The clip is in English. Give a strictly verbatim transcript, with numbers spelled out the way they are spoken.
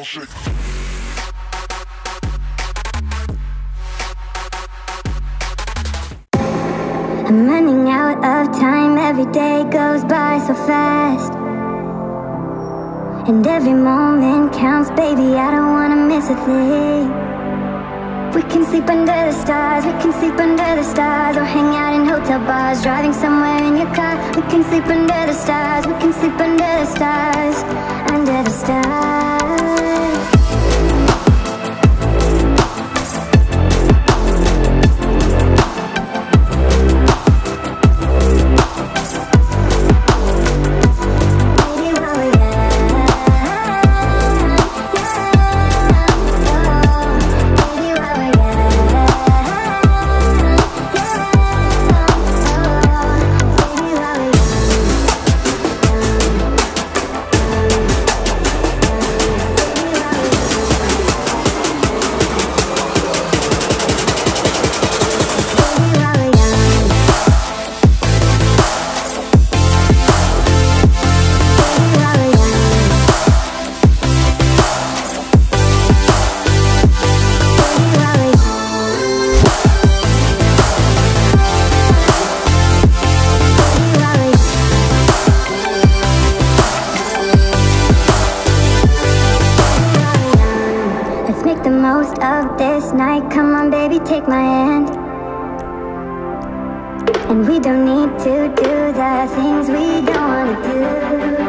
shake. I'm running out of time, every day goes by so fast, and every moment counts, baby, I don't wanna miss a thing. We can sleep under the stars, we can sleep under the stars, or hang out in hotel bars, driving somewhere in your car. We can sleep under the stars, we can sleep under the stars, under the stars. The most of this night, come on baby, take my hand. And we don't need to do the things we don't wanna do.